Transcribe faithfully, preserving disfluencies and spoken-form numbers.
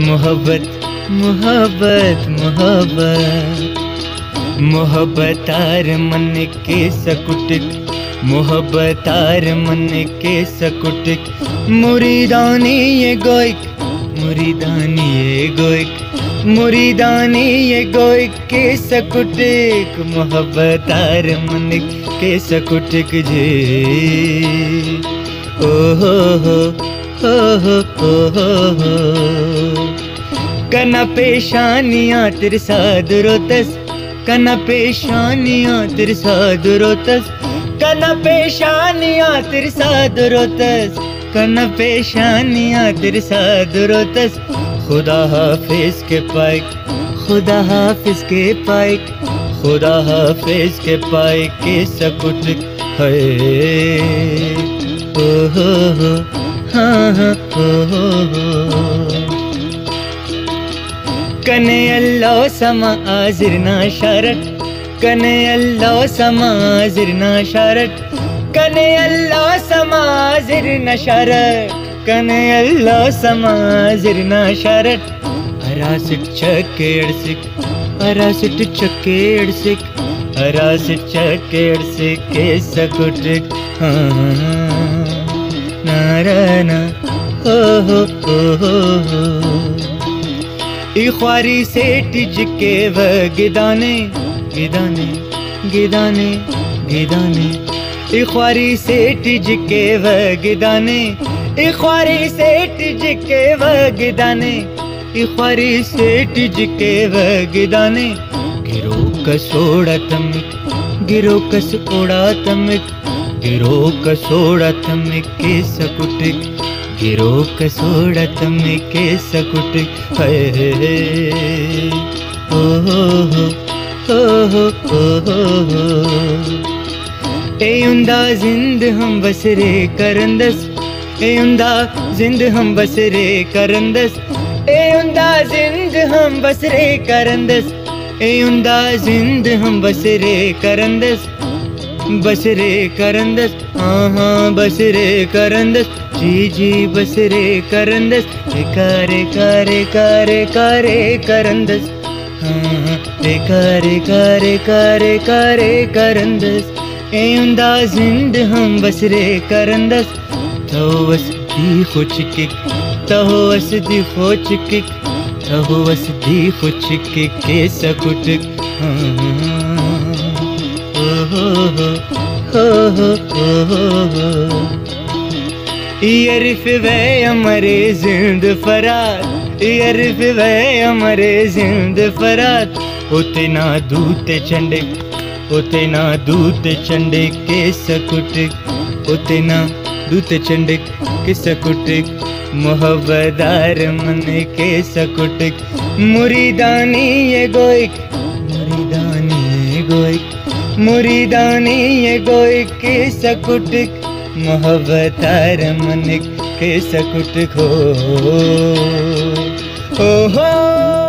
मोहब्बत मोहब्बत मोहब्बत मोहब्बत आर मन के सकुटिक, मोहब्बत आर मन के सकुटिक, मुरीदानी ये गोइक, मुरीदानी ये गोइक, मुरीदानी ये गोइक के सकुटिक, मोहब्बत आर मन के सकुटिक जे। ओ हो हो हो हो हो हो कना पेशानियाँ तिरसा दुरोतस, कना पेशानियाँ तिरसा दुरोतस, कना पेशानियाँ तिरसा दुरोतस, कना पेशानियाँ तिरसा दुरोतस। खुदा हाफिज के पाइक, खुदा हाफिज के पाइक, खुदा हाफिज के पाइक के सकुटिक है। ओ हो हो हाँ हाँ हो हो हो कने अल्लाह समा आजिर ना शरत, कने अल्लाह समा आजिर ना शरत, कने अल्लाह समा आजिर ना शरत, कने अल्लाह समा आजिर ना शरत। अरासिट चकेड़ सिक, अरासिट चकेड़ सिक, अरासिट चकेड़ सिक के सकुटिक हाँ नाराना हो हो हो हो हो इख्वारी से टिज के व गिदाने गिदाने गिदाने गिदाने, इख्वारी से टिज के व गिदाने, इख्वारी से टिज के व गिदाने, इख्वारी से टिज के व गिदाने। गिरो कसोड़ा तमिक, गिरो कसोड़ा तमिक, गिरो कसोड़ा तमिक के सकुटिक, गिरो कसोड़ा तमिक के सकुटिक है। ओ हो हो हो हो हो एयुंदा जिंद हम बसरे करंदस, एयुंदा जिंद हम बसरे करंदस, एयुंदा जिंद हम बसरे करंदस, एयुंदा जिंद हम बसरे करंदस, बसरे करंदस हाँ हाँ बसरे करंदस जी जी बसरे करंदस। कारे कारे कारे कारे करंदस हाँ कारे कारे कारे कारे करंदस। एयुंदा जिंद हम बसरे करंदस। तो वस दी खुच किक, तो वस दी खोच किक, तो वस दी खुच किक के सकुटिक हाँ हो हो हो हो हो यरिफ वे अमरे जिंद फरात, यरिफ वे अमरे जिंद फरात। होते ना दूते चंडे, होते ना दूते चंडे के सकुटिक, होते ना दूते चंडे के सकुटिक, मोहब्बदार मन के सकुटिक। मुरीदानी ये गोइक, मुरीदानी ये गोइक, मुरीदानी ये गोइक के सकुटिक, मोहब्बतार मन के सकुटिक हो हो हो।